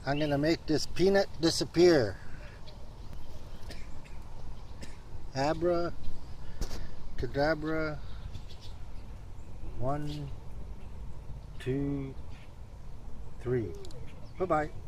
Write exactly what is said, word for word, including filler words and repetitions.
I'm gonna make this peanut disappear. Abra Cadabra. One, two, three. Bye-bye.